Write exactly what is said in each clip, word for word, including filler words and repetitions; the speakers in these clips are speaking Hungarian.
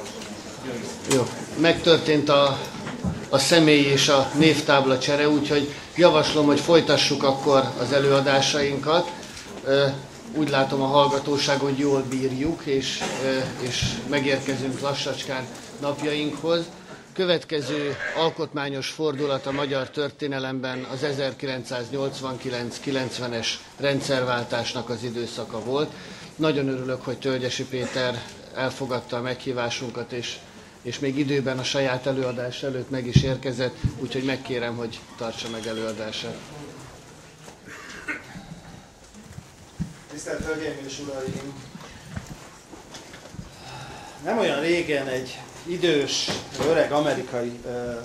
Jó, megtörtént a, a személy és a névtábla csere, úgyhogy javaslom, hogy folytassuk akkor az előadásainkat. Úgy látom a hallgatóság, hogy jól bírjuk, és, és megérkezünk lassacskán napjainkhoz. Következő alkotmányos fordulat a magyar történelemben az ezerkilencszáznyolcvankilenc kilencvenes rendszerváltásnak az időszaka volt. Nagyon örülök, hogy Tölgyesi Péter elfogadta a meghívásunkat, és, és még időben a saját előadás előtt meg is érkezett, úgyhogy megkérem, hogy tartsa meg előadását. Tisztelt Hölgyeim és Uraim! Nem olyan régen egy idős, öreg amerikai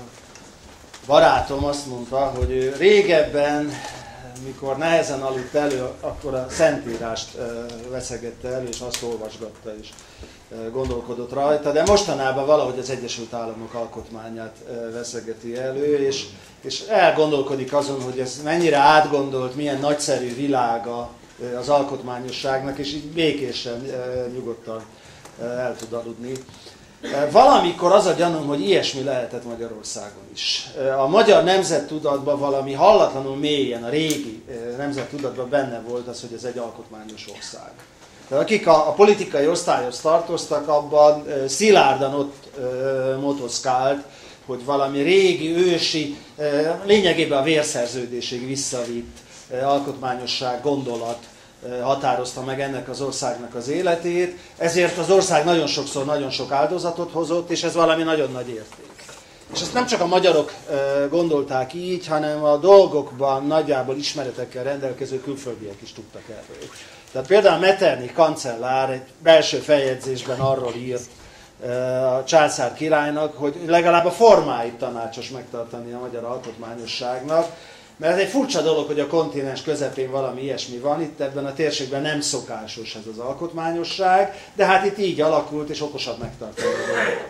barátom azt mondta, hogy ő régebben, mikor nehezen aludt elő, akkor a Szentírást veszegette elő, és azt olvasgatta, és gondolkodott rajta, de mostanában valahogy az Egyesült Államok alkotmányát veszegeti elő, és, és elgondolkodik azon, hogy ez mennyire átgondolt, milyen nagyszerű világa az alkotmányosságnak, és így békésen, nyugodtan el tud aludni. Valamikor az a gyanúm, hogy ilyesmi lehetett Magyarországon is. A magyar nemzettudatban valami hallatlanul mélyen, a régi nemzettudatban benne volt az, hogy ez egy alkotmányos ország. De akik a, a politikai osztályhoz tartoztak, abban szilárdan ott motoszkált, hogy valami régi, ősi, lényegében a vérszerződésig visszavitt alkotmányosság, gondolat határozta meg ennek az országnak az életét, ezért az ország nagyon sokszor nagyon sok áldozatot hozott, és ez valami nagyon nagy érték. És ezt nem csak a magyarok gondolták így, hanem a dolgokban nagyjából ismeretekkel rendelkező külföldiek is tudtak erről. Tehát például Metternich kancellár egy belső feljegyzésben arról írt a császár királynak, hogy legalább a formáit tanácsos megtartani a magyar alkotmányosságnak, mert ez egy furcsa dolog, hogy a kontinens közepén valami ilyesmi van, itt ebben a térségben nem szokásos ez az alkotmányosság, de hát itt így alakult, és okosabb megtartani a dolgokat.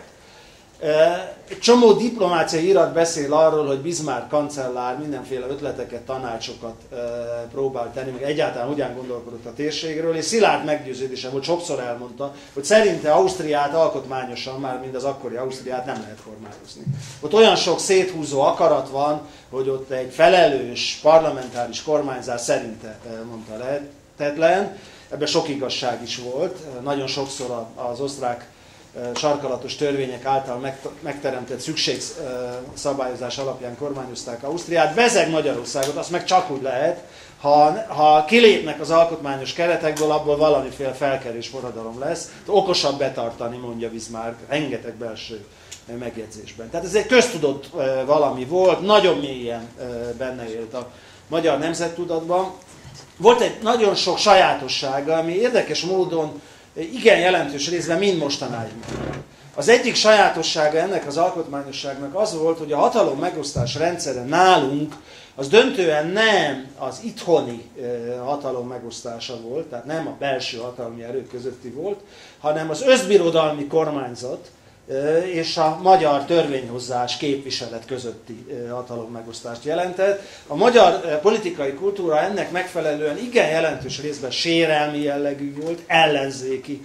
Egy csomó diplomáciai irat beszél arról, hogy Bismarck kancellár mindenféle ötleteket, tanácsokat próbál tenni, meg egyáltalán hogyan gondolkodott a térségről, és szilárd meggyőződése volt, sokszor elmondta, hogy szerinte Ausztriát alkotmányosan, már mind az akkori Ausztriát nem lehet kormányozni. Ott olyan sok széthúzó akarat van, hogy ott egy felelős parlamentáris kormányzás szerinte, mondta, lehetetlen. Ebben sok igazság is volt. Nagyon sokszor az osztrák sarkalatos törvények által megteremtett szükségszabályozás alapján kormányozták Ausztriát. Bezeg Magyarországot, azt meg csak úgy lehet, ha, ha kilépnek az alkotmányos keretekből, abból valamiféle felkelés forradalom lesz. Okosabb betartani, mondja Bismarck, rengeteg belső megjegyzésben. Tehát ez egy köztudott valami volt, nagyon mélyen benne élt a magyar nemzettudatban. Volt egy nagyon sok sajátossága, ami érdekes módon igen jelentős részben mind mostanáig. Az egyik sajátossága ennek az alkotmányosságnak az volt, hogy a hatalom megosztás rendszere nálunk az döntően nem az itthoni hatalom megosztása volt, tehát nem a belső hatalmi erők közötti volt, hanem az összbirodalmi kormányzat és a magyar törvényhozás képviselet közötti hatalommegosztást jelentett. A magyar politikai kultúra ennek megfelelően igen jelentős részben sérelmi jellegű volt, ellenzéki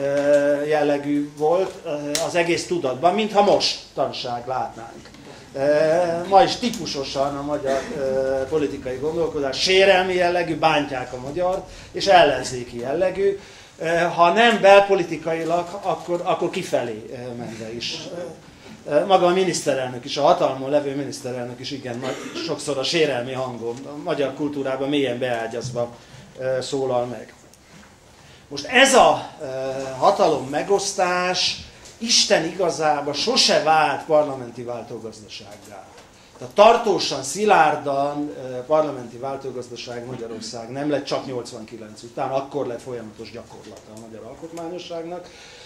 jellegű volt az egész tudatban, mintha mostanság látnánk. Ma is típusosan a magyar politikai gondolkodás sérelmi jellegű, bántják a magyart, és ellenzéki jellegű. Ha nem belpolitikailag, akkor, akkor kifelé menve is. Maga a miniszterelnök is, a hatalmon levő miniszterelnök is igen, sokszor a sérelmi hangon, a magyar kultúrában mélyen beágyazva szólal meg. Most ez a hatalom megosztás Isten igazából sose vált parlamenti váltógazdasággá. Tehát tartósan, szilárdan parlamenti váltógazdaság Magyarország nem lett csak nyolcvankilenc után, akkor lett folyamatos gyakorlata a magyar alkotmányosságnak.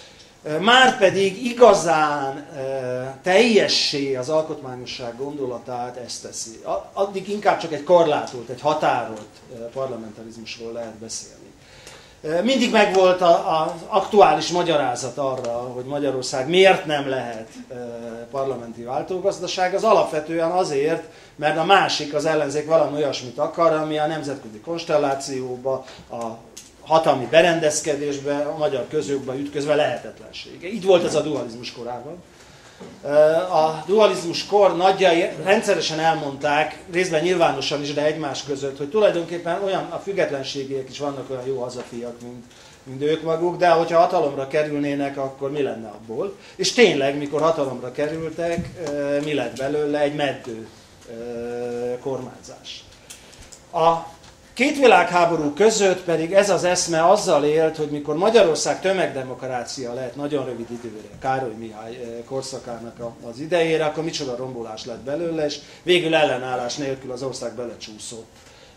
Márpedig igazán teljessé az alkotmányosság gondolatát ezt teszi. Addig inkább csak egy korlátolt, egy határolt parlamentarizmusról lehet beszélni. Mindig megvolt az aktuális magyarázat arra, hogy Magyarország miért nem lehet parlamenti váltógazdaság, az alapvetően azért, mert a másik, az ellenzék valami olyasmit akar, ami a nemzetközi konstellációba, a hatalmi berendezkedésbe, a magyar közjogba ütközve lehetetlensége. Így volt ez a dualizmus korában. A dualizmus kor nagyjai rendszeresen elmondták, részben nyilvánosan is, de egymás között, hogy tulajdonképpen olyan a függetlenségiek is vannak olyan jó hazafiak, mint, mint ők maguk, de hogyha hatalomra kerülnének, akkor mi lenne abból? És tényleg, mikor hatalomra kerültek, mi lett belőle? Egy meddő kormányzás. A két világháború között pedig ez az eszme azzal élt, hogy mikor Magyarország tömegdemokrácia lett nagyon rövid időre, Károly Mihály korszakának az idejére, akkor micsoda rombolás lett belőle, és végül ellenállás nélkül az ország belecsúszott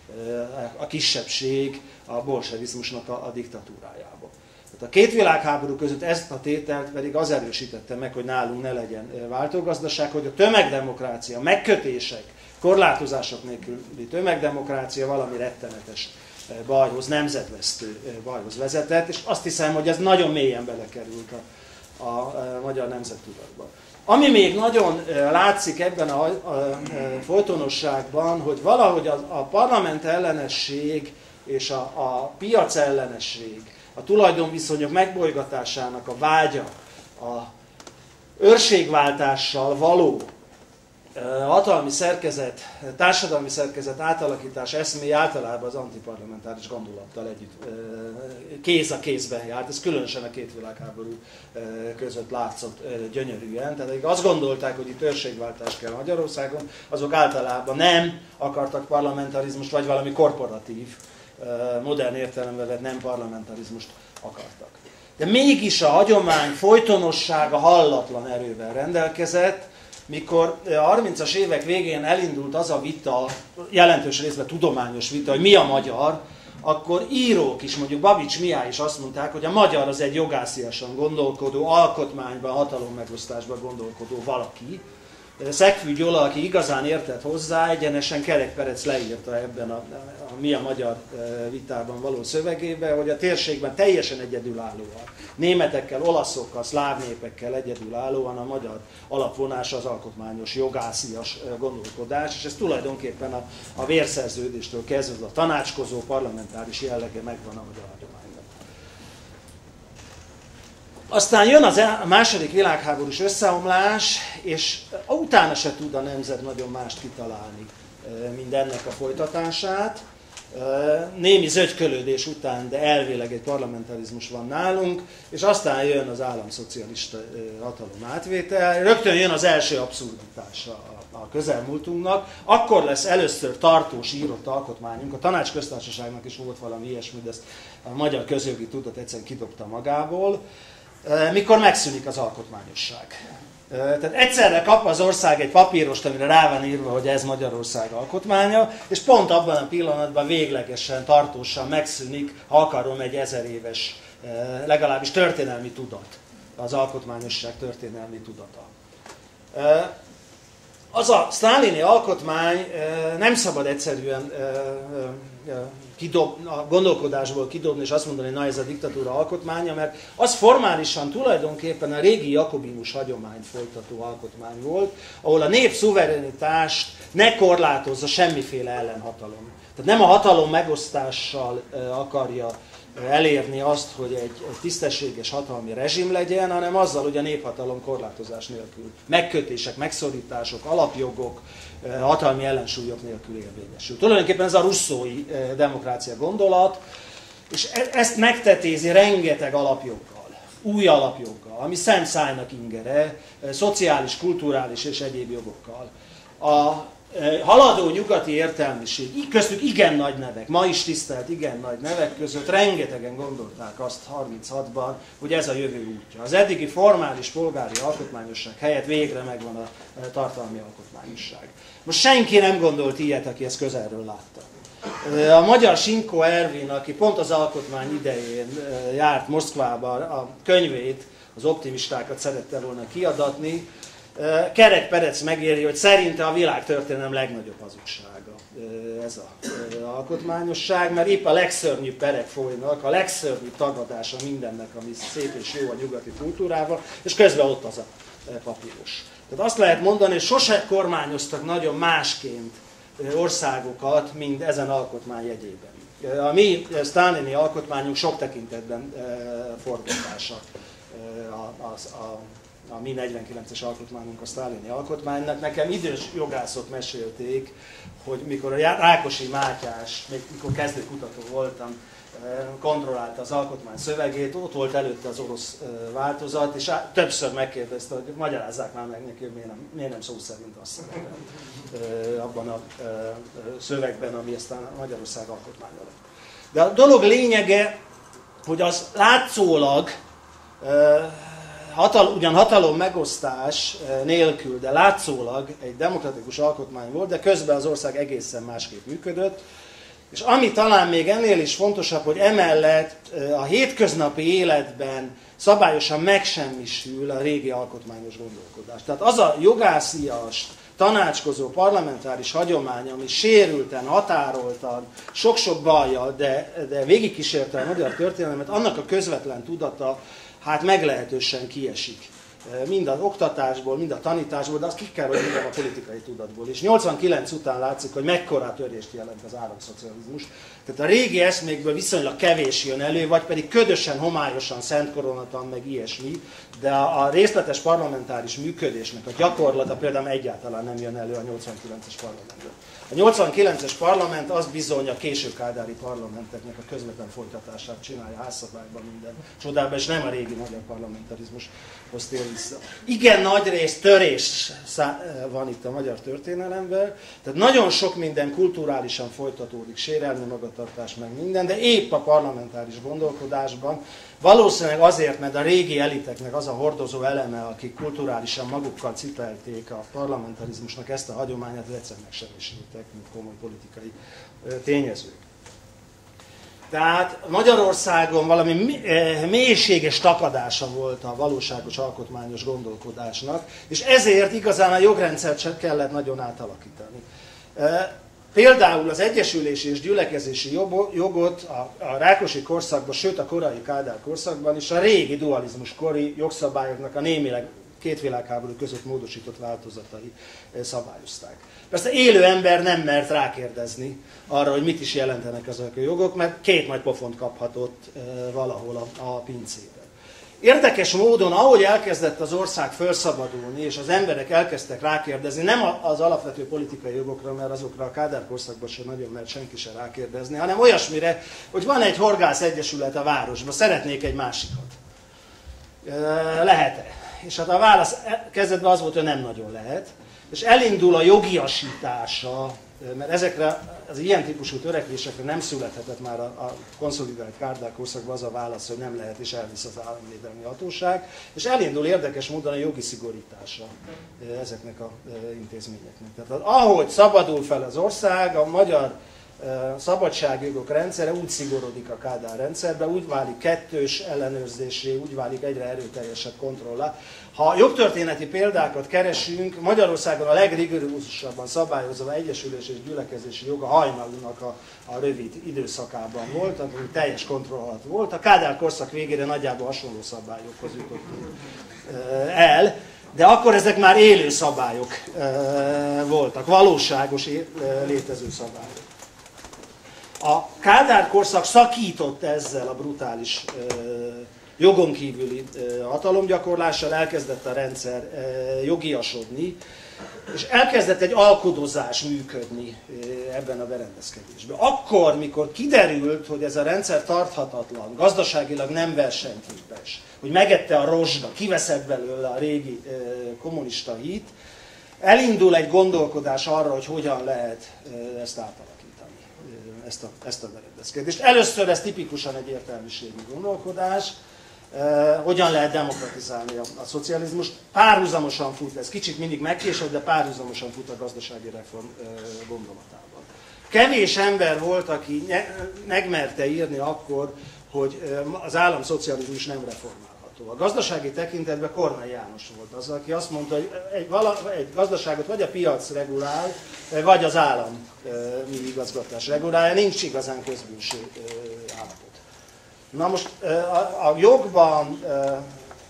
a kisebbség a bolsevizmusnak a, a diktatúrájába. Tehát a két világháború között ezt a tételt pedig az erősítette meg, hogy nálunk ne legyen váltógazdaság, hogy a tömegdemokrácia, megkötések, korlátozások nélküli tömegdemokrácia valami rettenetes bajhoz, nemzetvesztő bajhoz vezetett, és azt hiszem, hogy ez nagyon mélyen belekerült a, a, a magyar nemzettudatba. Ami még nagyon látszik ebben a, a, a folytonosságban, hogy valahogy a, a parlament ellenesség és a, a piac ellenesség, a tulajdonviszonyok megbolygatásának a vágya, a őrségváltással való hatalmi szerkezet, társadalmi szerkezet átalakítás eszmély általában az antiparlamentáris gondolattal együtt kéz a kézben járt. Ez különösen a két világháború között látszott gyönyörűen. Tehát akik azt gondolták, hogy itt őrségváltás kell Magyarországon, azok általában nem akartak parlamentarizmust, vagy valami korporatív, modern értelemben vett nem parlamentarizmust akartak. De mégis a hagyomány folytonossága hallatlan erővel rendelkezett, mikor a harmincas évek végén elindult az a vita, jelentős részben tudományos vita, hogy mi a magyar, akkor írók is, mondjuk Babics Mihály is azt mondták, hogy a magyar az egy jogásziasan gondolkodó, alkotmányban, hatalommegosztásban gondolkodó valaki. Szegfű Gyula, aki igazán értett hozzá, egyenesen Kerek Perec leírta ebben a, a Mi a magyar vitában való szövegében, hogy a térségben teljesen egyedülállóan, németekkel, olaszokkal, szláv népekkel egyedülállóan a magyar alapvonása az alkotmányos, jogászias gondolkodás, és ez tulajdonképpen a, a vérszerződéstől kezdve a tanácskozó, parlamentáris jellege megvan a magyar hagyományban. Aztán jön az a második világháborús összeomlás, és utána se tud a nemzet nagyon mást kitalálni, mint ennek a folytatását. Némi zögykölődés után, de elvileg egy parlamentarizmus van nálunk, és aztán jön az államszocialista hatalom átvétel. Rögtön jön az első abszurditása a közelmúltunknak. Akkor lesz először tartós írott alkotmányunk. A Tanácsköztársaságnak is volt valami ilyesmi, de ezt a magyar közjogi tudat egyszerűen kidobta magából. Mikor megszűnik az alkotmányosság. Tehát egyszerre kap az ország egy papírost, amire rá van írva, hogy ez Magyarország alkotmánya, és pont abban a pillanatban véglegesen, tartósan megszűnik, ha akarom, egy ezer éves, legalábbis történelmi tudat, az alkotmányosság történelmi tudata. Az a sztálini alkotmány nem szabad egyszerűen kidob, a gondolkodásból kidobni, és azt mondani, hogy na ez a diktatúra alkotmánya, mert az formálisan tulajdonképpen a régi jakobinus hagyományt folytató alkotmány volt, ahol a nép szuverenitást ne korlátozza semmiféle ellenhatalom. Tehát nem a hatalom megosztással akarja elérni azt, hogy egy tisztességes hatalmi rezsim legyen, hanem azzal, hogy a néphatalom korlátozás nélkül, megkötések, megszorítások, alapjogok, hatalmi ellensúlyok nélkül érvényesül. Tulajdonképpen ez a russzói demokrácia gondolat, és ezt megtetézi rengeteg alapjoggal, új alapjoggal, ami szent szájnak ingere, szociális, kulturális és egyéb jogokkal. A haladó nyugati értelmiség, köztük igen nagy nevek, ma is tisztelt igen nagy nevek között rengetegen gondolták azt harminchatban, hogy ez a jövő útja. Az eddigi formális polgári alkotmányosság helyett végre megvan a tartalmi alkotmányosság. Most senki nem gondolt ilyet, aki ezt közelről látta. A magyar Sinkó Ervin, aki pont az alkotmány idején járt Moszkvába, a könyvét, az optimistákat szerette volna kiadatni, Kerek Perec megéri, hogy szerinte a világtörténelem legnagyobb hazugsága ez az alkotmányosság, mert épp a legszörnyűbb perek folynak, a legszörnyűbb tagadása mindennek, ami szép és jó a nyugati kultúrával, és közben ott az a papíros. Tehát azt lehet mondani, hogy sose kormányoztak nagyon másként országokat, mint ezen alkotmány jegyében. A mi sztálini alkotmányunk sok tekintetben forgatása. A, a, a, a mi negyvenkilences alkotmányunk a sztálini alkotmánynak. Nekem idős jogászok mesélték, hogy mikor a Rákosi Mátyás, még mikor kezdőkutató voltam, kontrollálta az alkotmány szövegét, ott volt előtte az orosz változat, és többször megkérdezte, hogy magyarázzák már meg neki, hogy miért nem, miért nem szó szerint azt szerepel abban a szövegben, ami aztán Magyarország alkotmánya lett. De a dolog lényege, hogy az látszólag hatal, ugyan hatalom megosztás nélkül, de látszólag egy demokratikus alkotmány volt, de közben az ország egészen másképp működött. És ami talán még ennél is fontosabb, hogy emellett a hétköznapi életben szabályosan megsemmisül a régi alkotmányos gondolkodás. Tehát az a jogászias, tanácskozó, parlamentáris hagyomány, ami sérülten, határoltan, sok-sok bajjal, de, de végigkísérte a magyar történelmet, annak a közvetlen tudata hát meglehetősen kiesik. Mind az oktatásból, mind a tanításból, de azt ki kell, hogy mondjam, a politikai tudatból. És nyolcvankilenc után látszik, hogy mekkora törést jelent az államszocializmus. Tehát a régi eszmékből viszonylag kevés jön elő, vagy pedig ködösen, homályosan, szentkoronaton, meg ilyesmi, de a, a részletes parlamentáris működésnek a gyakorlata például egyáltalán nem jön elő a nyolcvankilences parlamentben. A nyolcvankilences parlament az bizony a késő kádári parlamenteknek a közvetlen folytatását csinálja házszabályban minden csodában, és nem a régi magyar parlamentarizmushoz tér vissza. Igen nagy rész törés van itt a magyar történelemben, tehát nagyon sok minden kulturálisan folytatódik, sérelmi magatartás meg minden, de épp a parlamentáris gondolkodásban, valószínűleg azért, mert a régi eliteknek az a hordozó eleme, akik kulturálisan magukkal cipelték a parlamentarizmusnak ezt a hagyományát, hogy egyszer megsemmisültek, mint komoly politikai tényezők. Tehát Magyarországon valami mélységes takadása volt a valóságos alkotmányos gondolkodásnak, és ezért igazán a jogrendszert sem kellett nagyon átalakítani. Például az egyesülési és gyülekezési jogot a, a Rákosi korszakban, sőt a korai Kádár korszakban is a régi dualizmus kori jogszabályoknak a némileg két világháború között módosított változatai szabályozták. Persze élő ember nem mert rákérdezni arra, hogy mit is jelentenek ezek a jogok, mert két nagy pofont kaphatott valahol a, a pincében. Érdekes módon, ahogy elkezdett az ország felszabadulni, és az emberek elkezdtek rákérdezni, nem az alapvető politikai jogokra, mert azokra a Kádár korszakban sem nagyon mert senki sem rákérdezni, hanem olyasmire, hogy van egy horgász egyesület a városban, szeretnék egy másikat. Lehet-e? És hát a válasz kezdetben az volt, hogy nem nagyon lehet. És elindul a jogiasítása, mert ezekre, az ilyen típusú törekvésekre nem születhetett már a, a konszolidált Kádár korszakban az a válasz, hogy nem lehet, és elvisz az államvédelmi hatóság, és elindul érdekes módon a jogi szigorítása ezeknek az intézményeknek. Tehát ahogy szabadul fel az ország, a magyar szabadságjogok rendszere úgy szigorodik a Kádár rendszerbe, úgy válik kettős ellenőrzésé, úgy válik egyre erőteljesebb kontrollá. Ha jogtörténeti példákat keresünk, Magyarországon a legrigorózusabban szabályozva egyesülés és gyülekezési joga Hajnalúnak a, a rövid időszakában volt, amikor teljes kontroll alatt volt. A Kádár korszak végére nagyjából hasonló szabályokhoz jutottunk el, de akkor ezek már élő szabályok voltak, valóságos létező szabályok. A Kádár korszak szakított ezzel a brutális jogon kívüli hatalomgyakorlással, elkezdett a rendszer jogiasodni, és elkezdett egy alkudozás működni ebben a berendezkedésben. Akkor, mikor kiderült, hogy ez a rendszer tarthatatlan, gazdaságilag nem versenyképes, hogy megette a rozsda, kiveszett belőle a régi kommunista hit, elindul egy gondolkodás arra, hogy hogyan lehet ezt átalakítani. Ezt a, ezt a berendezkedést. Először ez tipikusan egy értelmiségi gondolkodás, eh, hogyan lehet demokratizálni a, a szocializmust. Párhuzamosan fut, ez kicsit mindig megkésett, de párhuzamosan fut a gazdasági reform eh, gondolatában. Kevés ember volt, aki megmerte írni akkor, hogy eh, az államszocializmus nem reformálható. A gazdasági tekintetben Kornai János volt az, aki azt mondta, hogy egy, vala, egy gazdaságot vagy a piac regulál, vagy az állam e, mi igazgatás regulálja, nincs igazán közbűső e, állapot. Na most e, a, a jogban e,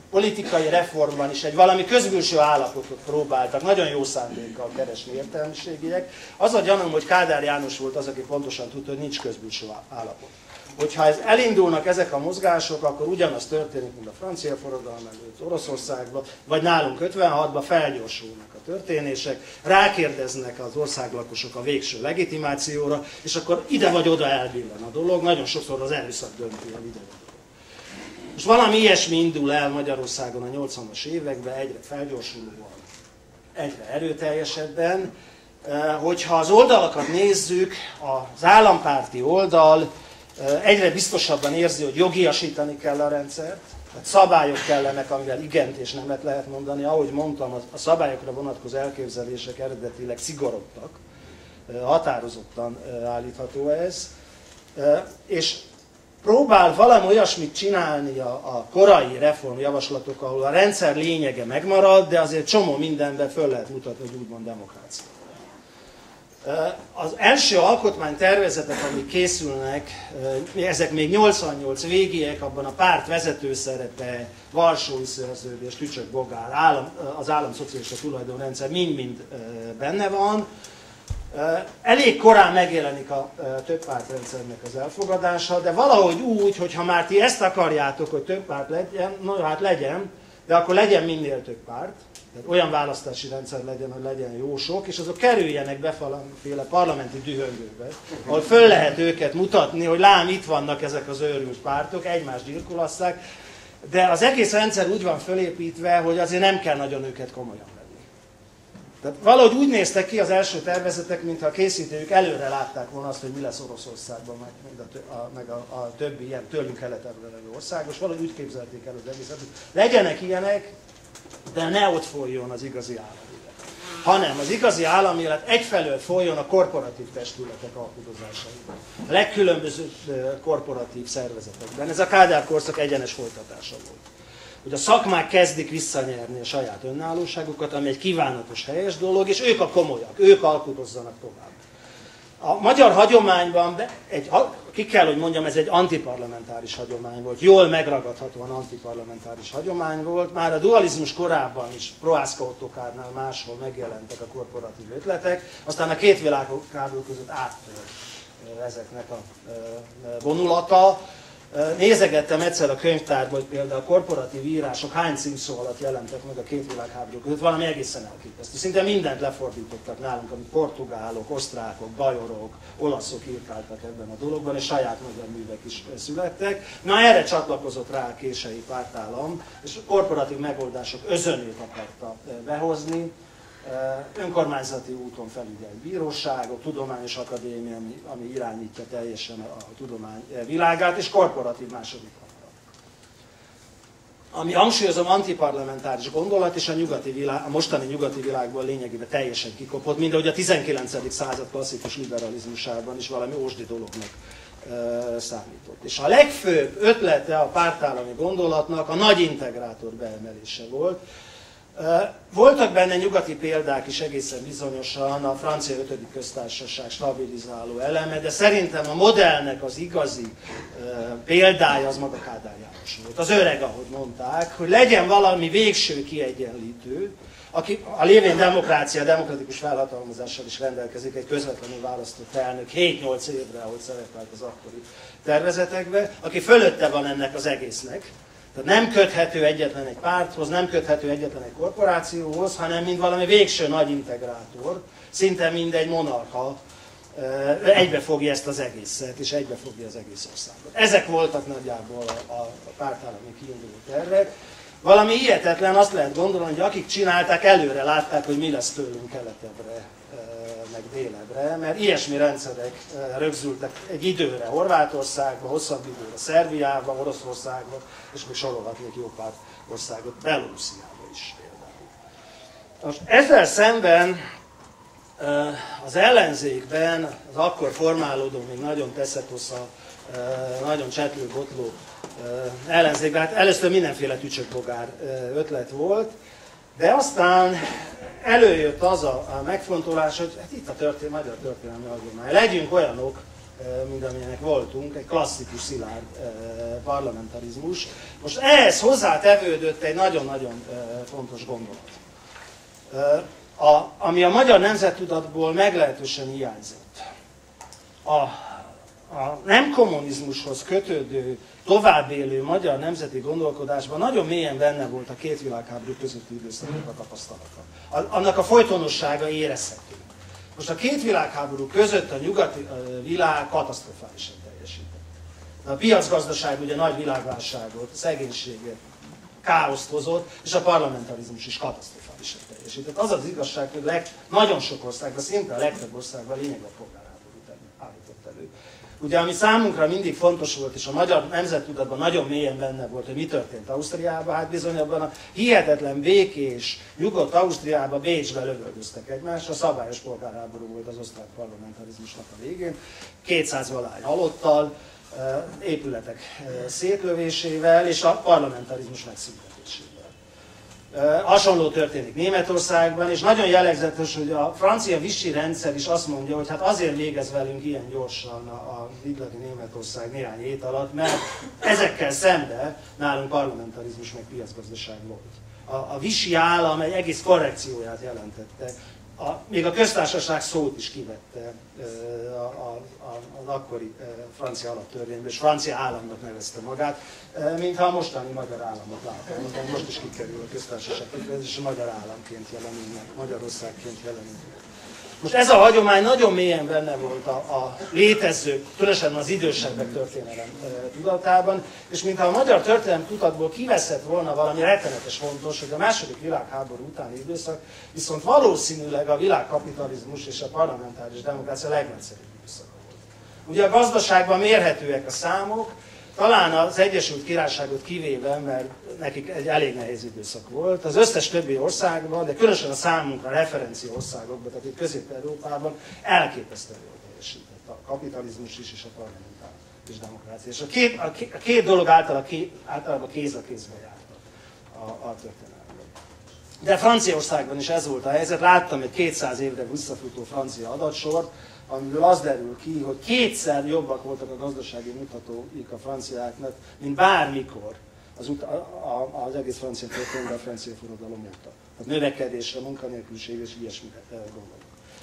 politikai reformban is egy valami közbülső állapotot próbáltak, nagyon jó szándékkal keresni értelmiségiek. Az a gyanúm, hogy Kádár János volt az, aki pontosan tudta, hogy nincs közbülső állapot. Hogyha ez elindulnak ezek a mozgások, akkor ugyanaz történik, mint a francia forradalom előtt Oroszországban, vagy nálunk ötvenhatban felgyorsulnak a történések, rákérdeznek az országlakosok a végső legitimációra, és akkor ide vagy oda elbillen a dolog, nagyon sokszor az erőszak dönti el ide. Most valami ilyesmi indul el Magyarországon a nyolcvanas években, egyre felgyorsulóan, egyre erőteljesebben. Hogyha az oldalakat nézzük, az állampárti oldal egyre biztosabban érzi, hogy jogiasítani kell a rendszert, tehát szabályok kellenek, amivel igent és nemet lehet mondani. Ahogy mondtam, a szabályokra vonatkozó elképzelések eredetileg szigorodtak, határozottan állítható ez, és próbál valami olyasmit csinálni a, a korai reformjavaslatok, ahol a rendszer lényege megmarad, de azért csomó mindenben föl lehet mutatni, hogy úgymond demokrácia. Az első alkotmánytervezetek, amik készülnek, ezek még nyolcvannyolc végiek, abban a párt vezető szerepe, Varsói Szerződés, Tücsök-Bogár, állam, az államszocialista tulajdonrendszer mind-mind benne van. Elég korán megjelenik a többpártrendszernek az elfogadása, de valahogy úgy, hogy ha már ti ezt akarjátok, hogy több párt legyen, no hát legyen, de akkor legyen minél több párt, tehát olyan választási rendszer legyen, hogy legyen jó sok, és azok kerüljenek be valamiféle parlamenti dühöngőbe, ahol föl lehet őket mutatni, hogy lám, itt vannak ezek az őrült pártok, egymást gyilkolasszák, de az egész rendszer úgy van fölépítve, hogy azért nem kell nagyon őket komolyan venni. Tehát valahogy úgy néztek ki az első tervezetek, mintha a készítők előre látták volna azt, hogy mi lesz Oroszországban, meg a, a, meg a, a többi ilyen tőlünk keletebbre levő országos. Valahogy úgy képzelték el az egészet, hogy legyenek ilyenek, de ne ott folyjon az igazi államélet. Hanem az igazi államélet egyfelől folyjon a korporatív testületek alkudozásaiban. A legkülönbözőbb korporatív szervezetekben. Ez a Kádár korszak egyenes folytatása volt. Hogy a szakmák kezdik visszanyerni a saját önállóságukat, ami egy kívánatos, helyes dolog, és ők a komolyak, ők alkudozzanak tovább. A magyar hagyományban, egy, ki kell, hogy mondjam, ez egy antiparlamentáris hagyomány volt, jól megragadhatóan antiparlamentáris hagyomány volt. Már a dualizmus korában is, Prohászka Ottokárnál máshol megjelentek a korporatív ötletek, aztán a két világháború között áttört ezeknek a vonulata. Nézegettem egyszer a könyvtárban, hogy például a korporatív írások hány címszó alatt jelentek meg a két világháború között, valami egészen elképesztő. Szinte mindent lefordítottak nálunk, amit portugálok, osztrákok, bajorok, olaszok írkáltak ebben a dologban, és saját magyar művek is születtek. Na erre csatlakozott rá a kései pártállam, és a korporatív megoldások özönét akarta behozni. Önkormányzati úton felügyelt bíróságok, tudományos akadémia, ami, ami irányítja teljesen a, a tudomány világát, és korporatív második akarat. Ami hangsúlyozom antiparlamentáris gondolat, és a, nyugati világ, a mostani nyugati világból lényegében teljesen kikopott, mint ahogy a tizenkilencedik század klasszikus liberalizmusában is valami ósdi dolognak e, számított. És a legfőbb ötlete a pártállami gondolatnak a nagy integrátor beemelése volt. Voltak benne nyugati példák is egészen bizonyosan, a francia ötödik köztársaság stabilizáló eleme, de szerintem a modellnek az igazi példája az maga Kádár János volt. Az öreg, ahogy mondták, hogy legyen valami végső kiegyenlítő, aki a lévén demokrácia, demokratikus felhatalmazással is rendelkezik, egy közvetlenül választott elnök hét-nyolc évre, ahogy szerepelt az akkori tervezetekben, aki fölötte van ennek az egésznek. Tehát nem köthető egyetlen egy párthoz, nem köthető egyetlen egy korporációhoz, hanem mint valami végső nagy integrátor, szinte mint egy monarcha, egybefogja ezt az egészet, és egybefogja az egész országot. Ezek voltak nagyjából a, a pártállami kiinduló tervek. Valami hihetetlen, azt lehet gondolni, hogy akik csinálták, előre látták, hogy mi lesz tőlünk keletebbre, meg délebre, mert ilyesmi rendszerek rögzültek egy időre Horvátországba, hosszabb időre Szerbiába, Oroszországba, és még sorolhatnék jó pár országot, Belorussziába is például. Most ezzel szemben az ellenzékben, az akkor formálódó, még nagyon teszetossza, nagyon csetlő-botló ellenzékben, hát először mindenféle tücsök-bogár ötlet volt, de aztán előjött az a, a megfontolás, hogy hát itt a történet, magyar történelmi hagyomány. Legyünk olyanok, mint amilyenek voltunk, egy klasszikus szilárd parlamentarizmus. Most ehhez hozzátevődött egy nagyon-nagyon fontos gondolat, a, ami a magyar nemzettudatból meglehetősen hiányzott. A, a nem kommunizmushoz kötődő, továbbélő magyar nemzeti gondolkodásban nagyon mélyen benne volt a két világháború közötti időszaknak a tapasztalata. A, annak a folytonossága érezhető. Most a két világháború között a nyugati világ katasztrofálisan teljesített. A piacgazdaság ugye nagy világválságot, szegénységet, káoszt hozott, és a parlamentarizmus is katasztrofálisan teljesített. Az az igazság, hogy leg, nagyon sok országban, szinte a legtöbb országban lényegleg polgárháborút állított elő. Ugye, ami számunkra mindig fontos volt, és a magyar nemzettudatban nagyon mélyen benne volt, hogy mi történt Ausztriában, hát bizony abban a hihetetlen békés, nyugodt Ausztriában Bécsbe lövöldöztek egymásra, szabályos polgárháború volt az osztrák parlamentarizmusnak a végén, kétszáz valány halottal, épületek szétlövésével és a parlamentarizmus megszüntetésével. Hasonló történik Németországban, és nagyon jellegzetes, hogy a francia Vichy rendszer is azt mondja, hogy hát azért végez velünk ilyen gyorsan a hitleri Németország néhány hét alatt, mert ezekkel szemben nálunk parlamentarizmus meg piacgazdaság volt. A, a Vichy állam egy egész korrekcióját jelentette. A, még a köztársaság szót is kivette a, a, a, az akkori francia alaptörvényből, és francia államnak nevezte magát, mintha a mostani magyar államot látom. Most is kikerül a köztársaság kifejezés, és a magyar államként jelenünk meg, Magyarországként jelenünk meg. Most ez a hagyomány nagyon mélyen benne volt a, a létező, különösen az idősebbek történelem tudatában, és mintha a magyar történelem tudatból kiveszett volna valami rettenetes fontos, hogy a második világháború utáni időszak viszont valószínűleg a világkapitalizmus és a parlamentáris demokrácia legnagyszerűbb időszaka volt. Ugye a gazdaságban mérhetőek a számok, talán az Egyesült Királyságot kivéve, mert nekik egy elég nehéz időszak volt, az összes többi országban, de különösen a számunkra referencia országokban, tehát itt Közép-Európában elképesztően jól teljesített a kapitalizmus is és a parlamentáris demokrácia. És a két, a két, a két dolog általában, általában kéz a kézbe jártak a, a történelemben. De Franciaországban is ez volt a helyzet, láttam egy kétszáz évre visszafutó francia adatsort, amiből az derül ki, hogy kétszer jobbak voltak a gazdasági mutatóik a franciáknak, mint bármikor az, ut- a, a, az egész francia történelemben a francia forradalom óta. Tehát növekedésre, munkanélküliség és ilyesmire gondolok.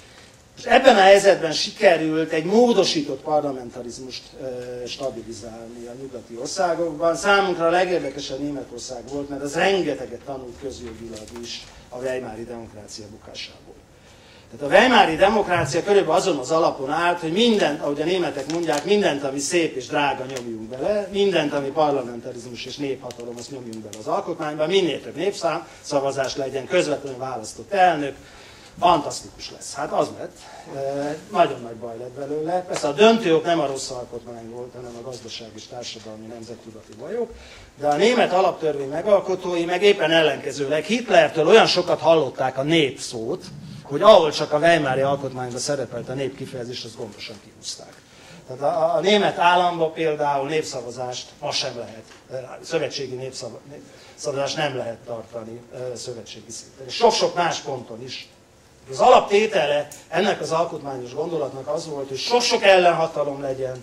És ebben a helyzetben sikerült egy módosított parlamentarizmust e, stabilizálni a nyugati országokban. Számunkra a legérdekesebb Németország volt, mert az rengeteget tanult közjogilag is a weimári demokrácia bukásából. Tehát a weimári demokrácia körülbelül azon az alapon állt, hogy mindent, ahogy a németek mondják, mindent, ami szép és drága, nyomjunk bele, mindent, ami parlamentarizmus és néphatalom, azt nyomjunk bele az alkotmányba, minél több népszavazás legyen, közvetlenül választott elnök, fantasztikus lesz. Hát az lett, e, nagyon nagy baj lett belőle. Persze a döntő ok nem a rossz alkotmány volt, hanem a gazdaság és társadalmi nemzettudati bajok, de a német alaptörvény megalkotói meg éppen ellenkezőleg Hitlertől olyan sokat hallották a nép szót, hogy ahol csak a weimári alkotmányban szerepelt a nép kifejezés, azt gondosan kihúzták. Tehát a, a német államban például népszavazást ma sem lehet, szövetségi népszavazást nem lehet tartani szövetségi szinten. És sok-sok más ponton is. Az alaptétele ennek az alkotmányos gondolatnak az volt, hogy sok-sok ellenhatalom legyen,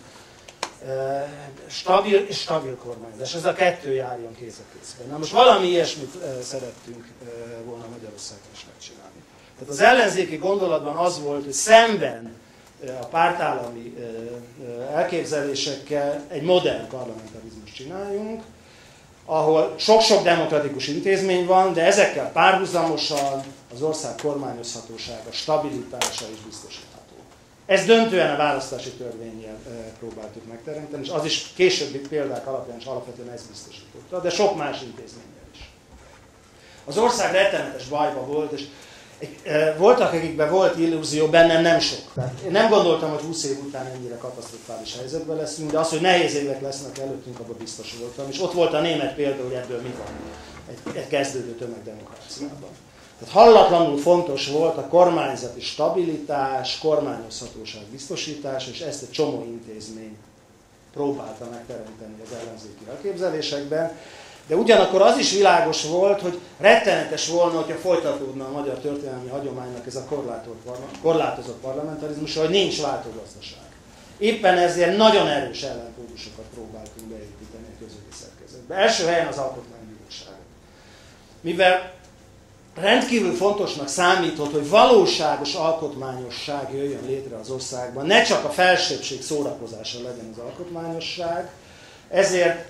stabil és stabil kormányzás. Ez a kettő járjon kéz a kézben. Na most valami ilyesmit szerettünk volna Magyarországon is megcsinálni. Tehát az ellenzéki gondolatban az volt, hogy szemben a pártállami elképzelésekkel egy modern parlamentarizmust csináljunk, ahol sok-sok demokratikus intézmény van, de ezekkel párhuzamosan az ország kormányozhatósága, stabilitása is biztosítható. Ezt döntően a választási törvénnyel próbáltuk megteremteni, és az is későbbi példák alapján is alapvetően ezt biztosította, de sok más intézménnyel is. Az ország rettenetes bajba volt, és voltak, akikben volt illúzió, bennem nem sok. Tehát én nem gondoltam, hogy húsz év után ennyire katasztrofális helyzetben leszünk, de az, hogy nehéz évek lesznek előttünk, abban biztos voltam. És ott volt a német példa, hogy ebből mi van egy, egy kezdődő tömegdemokráciában. Tehát hallatlanul fontos volt a kormányzati stabilitás, kormányozhatóság biztosítása, és ezt egy csomó intézmény próbálta megteremteni az ellenzéki elképzelésekben. De ugyanakkor az is világos volt, hogy rettenetes volna, hogyha folytatódna a magyar történelmi hagyománynak ez a korlátozott parlamentarizmus, hogy nincs váltógazdaság. Éppen ezért nagyon erős ellenpólusokat próbáltunk beépíteni a közjogi szerkezetbe. Első helyen az alkotmánybíróságot. Mivel rendkívül fontosnak számított, hogy valóságos alkotmányosság jöjjön létre az országban, ne csak a felsőbbség szórakozása legyen az alkotmányosság, ezért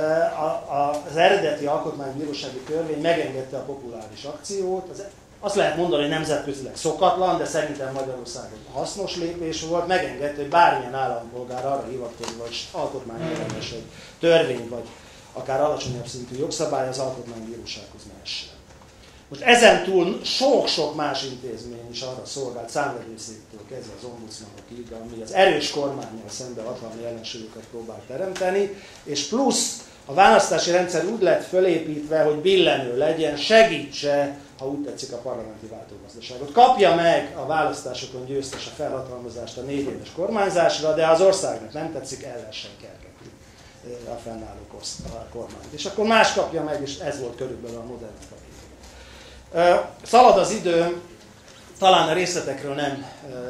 az eredeti alkotmánybírósági törvény megengedte a populáris akciót. Azt lehet mondani, hogy nemzetközileg szokatlan, de szerintem Magyarországon hasznos lépés volt, megengedte, hogy bármilyen állampolgár arra hivatkozva, hogy alkotmányellenes egy törvény, vagy akár alacsonyabb szintű jogszabály az alkotmánybírósághoz mehessen. Most ezen túl sok-sok más intézmény is arra szolgált, számvevőszéktől kezdve az ombudsmanokig, ami az erős kormánnyal szemben hatalmi ellensúlyokat próbál teremteni, és plusz a választási rendszer úgy lett fölépítve, hogy billenő legyen, segítse, ha úgy tetszik, a parlamenti váltógazdaságot. Kapja meg a választásokon győztes a felhatalmazást a négy éves kormányzásra, de az országnak nem tetszik, ellen sem kergetni a fennálló kormányt. És akkor más kapja meg, és ez volt körülbelül a modern. Szalad az idő, talán a részletekről nem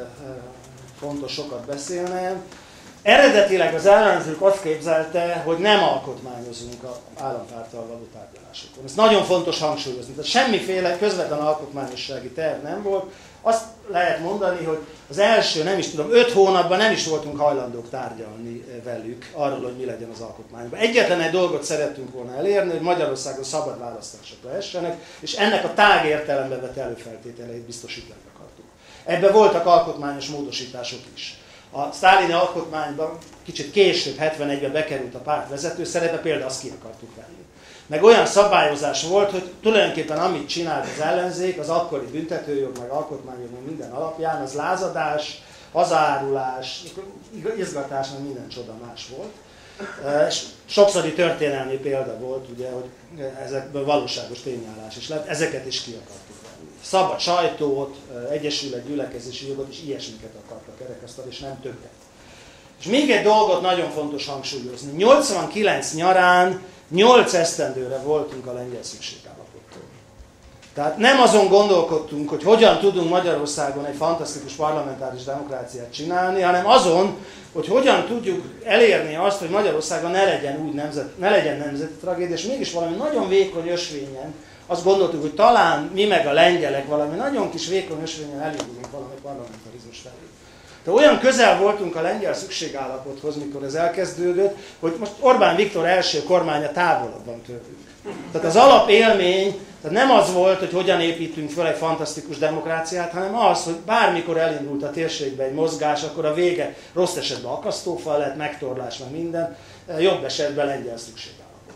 fontos sokat beszélnem. Eredetileg az ellenzők azt képzelte, hogy nem alkotmányozunk az állampárttal való tárgyalásokon. Ez nagyon fontos hangsúlyozni. Tehát semmiféle közvetlen alkotmányossági terv nem volt. Azt lehet mondani, hogy az első, nem is tudom, öt hónapban nem is voltunk hajlandók tárgyalni velük arról, hogy mi legyen az alkotmányban. Egyetlen egy dolgot szerettünk volna elérni, hogy Magyarországon szabad választások lehessenek, és ennek a tág értelembe vett előfeltételeit biztosítani akartuk. Ebben voltak alkotmányos módosítások is. A sztálini alkotmányban kicsit később, hetvenegyben bekerült a párt vezető szerepe, például azt ki akartuk venni. Meg olyan szabályozás volt, hogy tulajdonképpen amit csinált az ellenzék, az akkori büntetőjog, meg alkotmányjog, meg minden alapján, az lázadás, hazárulás, izgatás, meg minden csoda más volt. Sokszori történelmi példa volt, ugye, hogy ezekből valóságos tényállás is lett, ezeket is ki akartuk venni. Szabad sajtót, egyesület, gyülekezési jogot, és ilyesmiket akartak kerekasztani, és nem többet. És még egy dolgot nagyon fontos hangsúlyozni. nyolcvankilenc nyarán nyolc esztendőre voltunk a lengyel szükségállapottól. Tehát nem azon gondolkodtunk, hogy hogyan tudunk Magyarországon egy fantasztikus parlamentáris demokráciát csinálni, hanem azon, hogy hogyan tudjuk elérni azt, hogy Magyarországon ne legyen úgy nemzet, ne legyen nemzeti tragédia, és mégis valami nagyon vékony ösvényen azt gondoltuk, hogy talán mi meg a lengyelek valami nagyon kis vékony ösvényen elindulunk valami parlamentarizmus felé. De olyan közel voltunk a lengyel szükségállapothoz, mikor ez elkezdődött, hogy most Orbán Viktor első kormánya távolabb van tőlünk. Tehát az alapélmény tehát nem az volt, hogy hogyan építünk fel egy fantasztikus demokráciát, hanem az, hogy bármikor elindult a térségbe egy mozgás, akkor a vége rossz esetben akasztófal lett, megtorlás, meg minden, jobb esetben lengyel szükségállapot.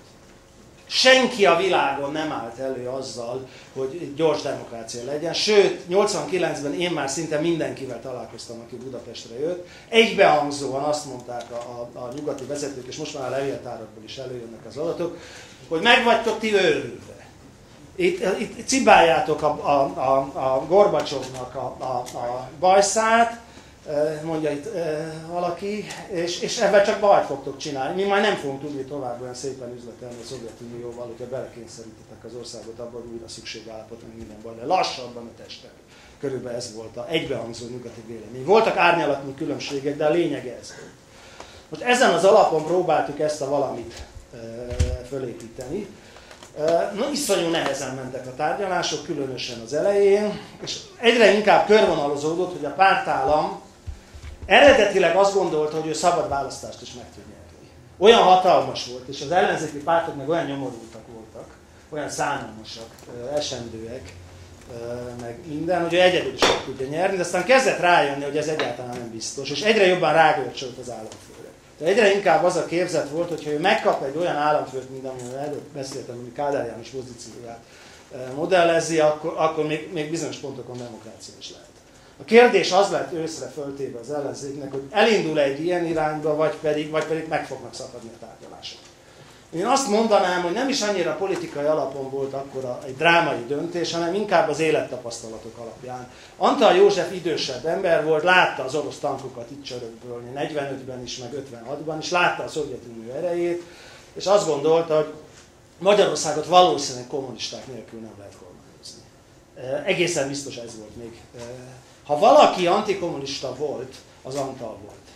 Senki a világon nem állt elő azzal, hogy gyors demokrácia legyen, sőt, nyolcvankilencben én már szinte mindenkivel találkoztam, aki Budapestre jött. Egybehangzóan azt mondták a, a, a nyugati vezetők, és most már a levéltárakból is előjönnek az adatok, hogy meg vagytok ti őrülve. Itt, itt cibáljátok a, a, a, a Gorbacsovnak a, a, a bajszát, mondja itt valaki, és, és ebben csak bajt fogtok csinálni. Mi majd nem fogunk tudni tovább olyan szépen üzletelni a Szovjetunióval, hogyha belekényszerítettek az országot abban, hogy újra szükségállapot, meg minden baj, de lassabban a testek. Körülbelül ez volt a egybehangzó nyugati vélemény. Voltak árnyalatnyi különbségek, de a lényeg ez volt. Most ezen az alapon próbáltuk ezt a valamit e, fölépíteni. Na, iszonyú nehezen mentek a tárgyalások, különösen az elején, és egyre inkább körvonalazódott, hogy a pártállam eredetileg azt gondolta, hogy ő szabad választást is meg tud nyerni. Olyan hatalmas volt, és az ellenzéki pártok meg olyan nyomorultak voltak, olyan szánalmasak, esendőek, meg minden, hogy ő egyedül is meg tudja nyerni, de aztán kezdett rájönni, hogy ez egyáltalán nem biztos, és egyre jobban rágörcsölt az államfőre. De egyre inkább az a képzet volt, hogyha ő megkap egy olyan államfőt, mint amiről előbb beszéltem, ami Kádár János pozícióját modellezi, akkor, akkor még, még bizonyos pontokon demokrácia is lehet. A kérdés az lett őszre föltéve az ellenzéknek, hogy elindul egy ilyen irányba, vagy pedig, vagy pedig meg fognak szakadni a tárgyalások. Én azt mondanám, hogy nem is annyira politikai alapon volt akkor egy drámai döntés, hanem inkább az élettapasztalatok alapján. Antal József idősebb ember volt, látta az orosz tankokat itt csörögölni negyvenötben is, meg ötvenhatban is, látta a Szovjetunió erejét, és azt gondolta, hogy Magyarországot valószínűleg kommunisták nélkül nem lehet kormányozni. Egészen biztos ez volt még. Ha valaki antikommunista volt, az Antal volt.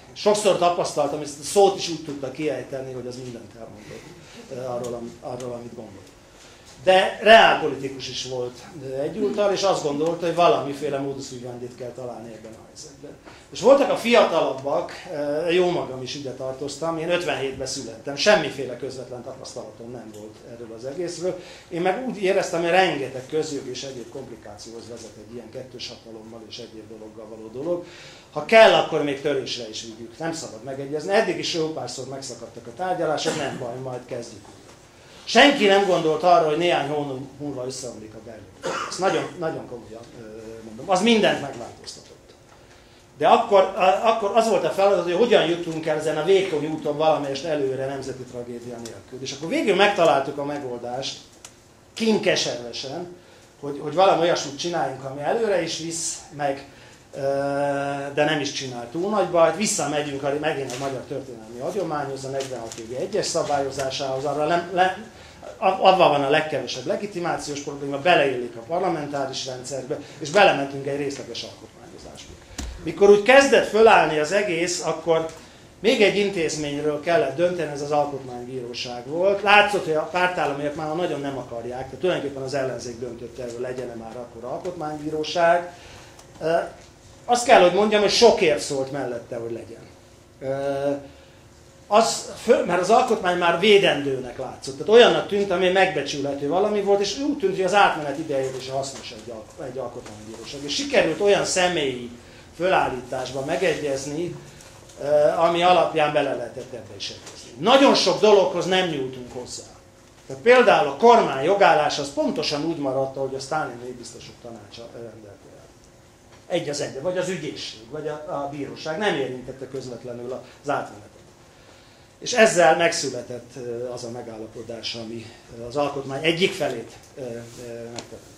Sokszor tapasztaltam, ezt a szót is úgy tudta kiejteni, hogy az mindent elmondott arról, arról amit gondolt. De reálpolitikus is volt egyúttal, és azt gondolta, hogy valamiféle modus vivendit kell találni ebben a helyzetben. És voltak a fiatalabbak, jó magam is ide tartoztam, én ötvenhétben születtem, semmiféle közvetlen tapasztalatom nem volt erről az egészről. Én meg úgy éreztem, hogy rengeteg közjog és egyéb komplikációhoz vezet egy ilyen kettős hatalommal és egyéb dologgal való dolog. Ha kell, akkor még törésre is vigyük, nem szabad megegyezni. Eddig is jó párszor megszakadtak a tárgyalások, nem baj, majd kezdjük. Senki nem gondolt arra, hogy néhány hónap múlva összeomlik a Berlin. Ezt nagyon, nagyon komolyan mondom. Az mindent megváltoztatott. De akkor, akkor az volt a feladat, hogy hogyan jutunk el ezen a vékony úton valamelyest előre nemzeti tragédia nélkül. És akkor végül megtaláltuk a megoldást, kinkeservesen, hogy, hogy valami olyasmit csináljunk, ami előre is visz, meg, de nem is csinál túl nagy bajt. Visszamegyünk megint a magyar történelmi hagyományhoz, a negyvenhat évi egyes szabályozásához, arra nem, le, abban van a legkevesebb legitimációs probléma, beleillik a parlamentáris rendszerbe, és belementünk egy részleges alkotmányozásba. Mikor úgy kezdett fölállni az egész, akkor még egy intézményről kellett dönteni, ez az alkotmánybíróság volt. Látszott, hogy a pártállamiak már nagyon nem akarják, tehát tulajdonképpen az ellenzék döntött erről, legyen-e már akkor alkotmánybíróság. Azt kell, hogy mondjam, hogy sok érv szólt mellette, hogy legyen. Az, mert az alkotmány már védendőnek látszott. Tehát olyannak tűnt, ami megbecsülhető valami volt, és úgy tűnt, hogy az átmenet idejét is hasznos egy, egy alkotmánybíróság. És sikerült olyan személyi fölállításba megegyezni, ami alapján bele lehetett ebbe is egyezni. Nagyon sok dologhoz nem nyúltunk hozzá. Tehát például a kormány jogállás az pontosan úgy maradt, ahogy a Sztálin népbiztosok tanácsa rendelte el. Egy az egybe, vagy az ügyészség, vagy a, a bíróság nem érintette közvetlenül az átmenetet. És ezzel megszületett az a megállapodás, ami az alkotmány egyik felét megteremtette.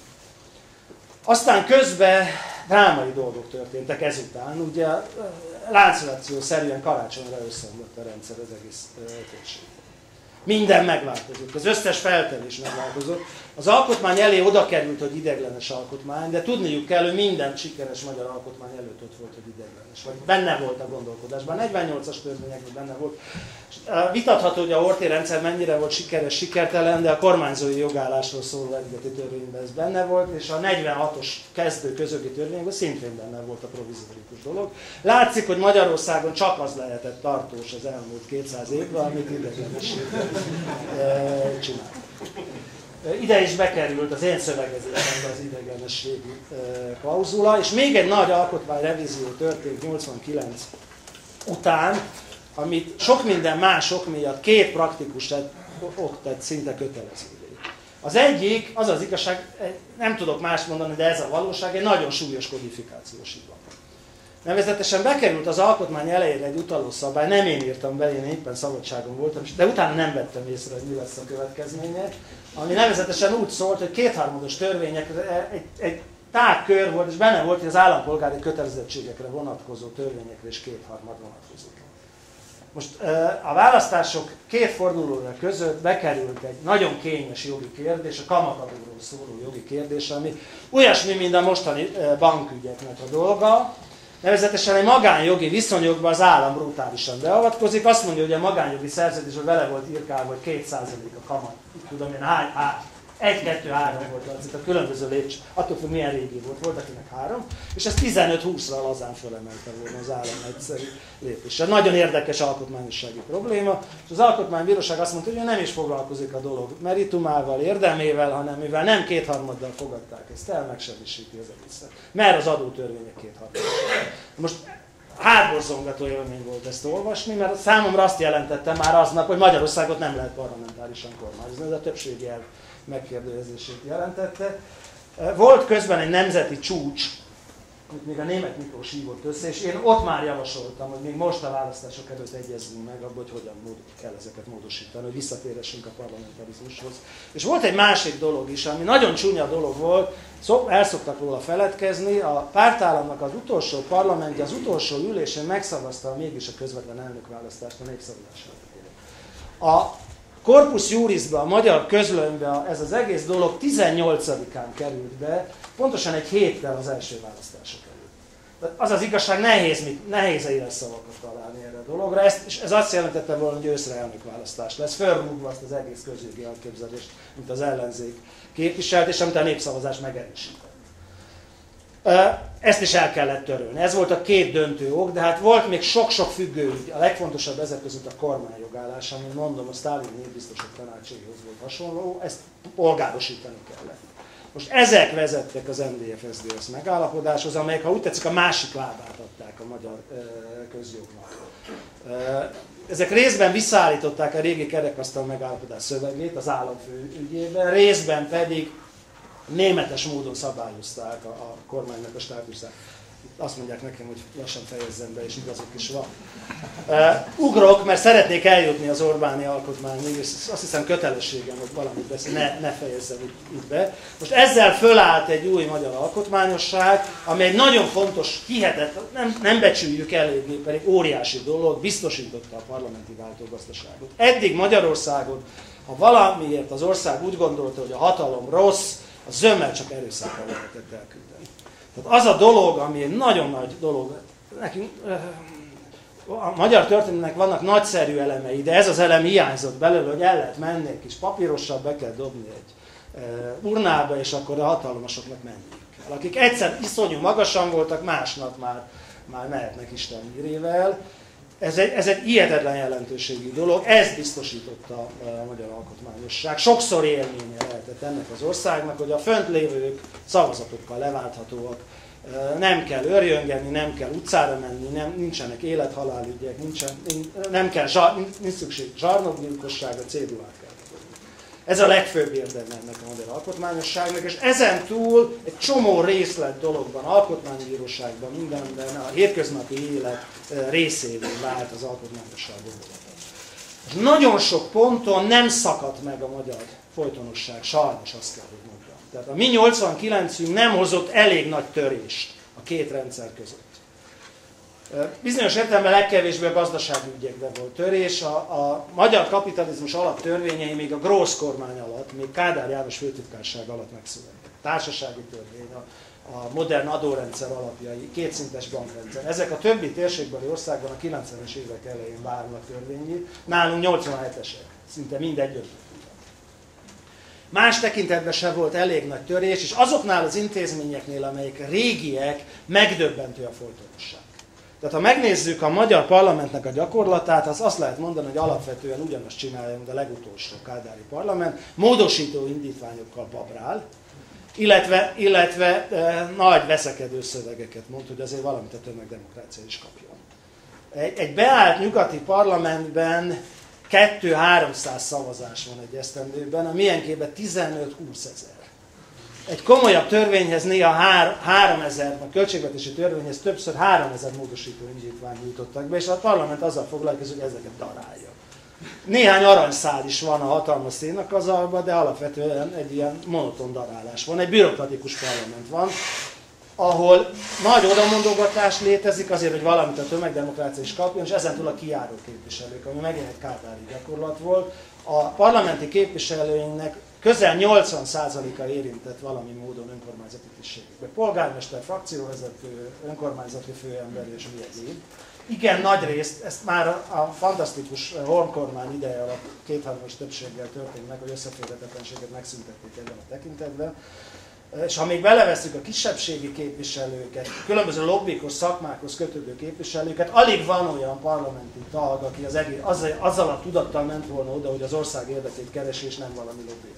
Aztán közben drámai dolgok történtek ezután. Ugye láncreakciószerűen karácsonyra összeomlott a rendszer az egész térségben. Minden megváltozott, az összes feltevés megváltozott. Az alkotmány elé oda került, hogy ideiglenes alkotmány, de tudniuk kell, hogy minden sikeres magyar alkotmány előtt ott volt, hogy ideiglenes. Vagy benne volt a gondolkodásban. negyvennyolcas törvényekben benne volt. Vitatható, hogy a Horthy rendszer mennyire volt sikeres, sikertelen, de a kormányzói jogállásról szóló eredeti törvényben ez benne volt, és a negyvenhatos kezdő közögi törvényben szintén benne volt a provizorikus dolog. Látszik, hogy Magyarországon csak az lehetett tartós az elmúlt kétszáz évben, amit ideiglenességben csinál. Ide is bekerült az én szövegezésembe az ideiglenességi klauzula, és még egy nagy alkotmányrevízió történt nyolcvankilenc után, amit sok minden mások miatt két praktikus ok tett szinte kötelezővé. Az egyik, az az igazság, nem tudok más mondani, de ez a valóság, egy nagyon súlyos kodifikációs hiba. Nevezetesen bekerült az alkotmány elejére egy utalószabály, nem én írtam be, én éppen szabadságon voltam, de utána nem vettem észre, hogy mi lesz a következménye, ami nevezetesen úgy szólt, hogy kétharmados törvények, egy, egy tágkör volt, és benne volt, hogy az állampolgári kötelezettségekre vonatkozó törvényekre is kétharmad vonatkozik. Most a választások két fordulóra között bekerült egy nagyon kényes jogi kérdés, a kamatadóról szóló jogi kérdés, ami olyasmi, mint a mostani bankügyeknek a dolga. Nevezetesen egy magánjogi viszonyokban az állam brutálisan beavatkozik. Azt mondja, hogy a magánjogi szerződésben vele volt írkálva, hogy két százalék a kamat. Tudom én, hány, hány, egy, kettő, három volt, tehát a különböző lépcső, attól függ milyen régi volt, volt akinek három, és ez tizenöt-húszra lazán fölemelte volna az állam egyszerű lépéssel. Nagyon érdekes alkotmányossági probléma, és az alkotmánybíróság azt mondta, hogy ő nem is foglalkozik a dolog meritumával, érdelmével, hanem mivel nem kétharmaddal fogadták ezt el, megsemmisíti az egészet. Mert az adótörvények kétharmaddal. Most hátborzongató élmény volt ezt olvasni, mert számomra azt jelentette már aznap, hogy Magyarországot nem lehet parlamentárisan kormányozni, ez a többségi elv megkérdőjezését jelentette. Volt közben egy nemzeti csúcs, amit még a Németh Miklós hívott össze, és én ott már javasoltam, hogy még most a választások előtt egyezzünk meg abban, hogy hogyan kell ezeket módosítani, hogy visszatérhessünk a parlamentarizmushoz. És volt egy másik dolog is, ami nagyon csúnya dolog volt, el szoktak róla feledkezni, a pártállamnak az utolsó parlamentje, az utolsó ülésén megszavazta mégis a közvetlen elnökválasztást a népszavazás. A Corpus Jurisba, a magyar közlönybe ez az egész dolog tizennyolcadikán került be, pontosan egy héttel az első választások előtt. Az az igazság, nehéz, nehéz éles szavakat találni erre a dologra, ezt, és ez azt jelentette volna, hogy őszre elnökválasztás lesz, fölrúgva azt az egész közjogi elképzelést, mint az ellenzék képviselt, és amit a népszavazás megerősített. Ezt is el kellett törölni. Ez volt a két döntő ok, de hát volt még sok-sok függő ügy. A legfontosabb ezek között a kormányjogállás, ami mondom, a Sztálin népbiztosok tanácséhoz volt hasonló, ezt polgárosítani kellett. Most ezek vezettek az em dé ef es dé es megállapodáshoz, amelyek, ha úgy tetszik, a másik lábát adták a magyar közjognak. Ezek részben visszaállították a régi kerekasztal megállapodás szövegét az államfő ügyében, részben pedig németes módon szabályozták a, a kormánynak a státuszát. Azt mondják nekem, hogy lassan fejezzem be, és igazuk is van. Uh, ugrok, mert szeretnék eljutni az Orbáni alkotmányig, és azt hiszem kötelességem, hogy valamit beszél, ne, ne fejezzem itt, itt be. Most ezzel fölállt egy új magyar alkotmányosság, ami egy nagyon fontos, hihetetlen, nem, nem becsüljük eléggé, pedig óriási dolog, biztosította a parlamenti váltógazdaságot. Eddig Magyarországon, ha valamiért az ország úgy gondolta, hogy a hatalom rossz, a zömmel csak erőszakkal lehetett elküldeni. Tehát az a dolog, ami egy nagyon nagy dolog, nekünk, a magyar történetnek vannak nagyszerű elemei, de ez az elem hiányzott belőle, hogy el lehet menni egy kis papírossal, be kell dobni egy urnába, és akkor a hatalmasoknak menniük kell. Akik egyszer iszonyú magasan voltak, másnap már, már mehetnek Isten hírével. Ez egy, ez egy hihetetlen jelentőségű dolog, ezt biztosította a magyar alkotmányosság. Sokszor élménye lehetett ennek az országnak, hogy a fönt lévők szavazatokkal leválthatóak, nem kell örjöngeni, nem kell utcára menni, nem, nincsenek élet-halálügyek, nincsen, nem kell, nincs szükség zsarnokgyilkosságra, cédulát kell. Ez a legfőbb érdeme ennek a magyar alkotmányosságnak, és ezen túl egy csomó részlet dologban, alkotmánybíróságban, mindenben a hétköznapi élet részévé vált az alkotmányosság gondolata. És nagyon sok ponton nem szakadt meg a magyar folytonosság, sajnos azt kell, hogy mondjam. Tehát a mi nyolcvankilencünk nem hozott elég nagy törést a két rendszer között. Bizonyos értelemben legkevésbé a gazdasági ügyekben volt törés. A, a magyar kapitalizmus alaptörvényei még a Grósz kormány alatt, még Kádár János főtitkárság alatt megszülettek. Társasági törvény, a, a modern adórendszer alapjai, kétszintes bankrendszer. Ezek a többi térségbeli országban a kilencvenes évek elején válnak törvényi, nálunk nyolcvanhetesek, szinte mindegy. Más tekintetben sem volt elég nagy törés, és azoknál az intézményeknél, amelyek régiek, megdöbbentő a folytonosság. Tehát ha megnézzük a magyar parlamentnek a gyakorlatát, az azt lehet mondani, hogy alapvetően ugyanazt csinálja, mint a legutolsó kádári parlament, módosító indítványokkal babrál, illetve, illetve e, nagy veszekedő szövegeket mond, hogy azért valamit a tömegdemokrácia is kapjon. Egy, egy beállt nyugati parlamentben kétszáz-háromszáz szavazás van egy esztendőben, a milyenkében tizenöt-húsz ezer. Egy komolyabb törvényhez néha háromezer, a költségvetési törvényhez többször háromezer módosító indítványt nyújtottak be, és a parlament azzal foglalkozik, hogy ezeket darálja. Néhány aranyszál is van a hatalmas szénakazalban, de alapvetően egy ilyen monoton darálás van. Egy bürokratikus parlament van, ahol nagy odamondogatás létezik azért, hogy valamit a tömegdemokrácia is kapjon, és ezentúl a kijáró képviselők, ami megint egy kádári gyakorlat volt. A parlamenti képviselőinknek közel nyolcvan százaléka érintett valami módon önkormányzati tisztségekbe. Polgármester, frakcióvezető, önkormányzati főember és mi egyéb. Igen, nagy részt, ezt már a fantasztikus Horn-kormány ideje alatt kétharmados többséggel történt meg, hogy összeférhetetlenséget megszüntették ebben a tekintetben. És ha még belevesszük a kisebbségi képviselőket, különböző lobbikos szakmákhoz kötődő képviselőket, alig van olyan parlamenti tag, aki az egész, azzal, azzal a tudattal ment volna oda, hogy az ország érdekét keresi, és nem valami lobby.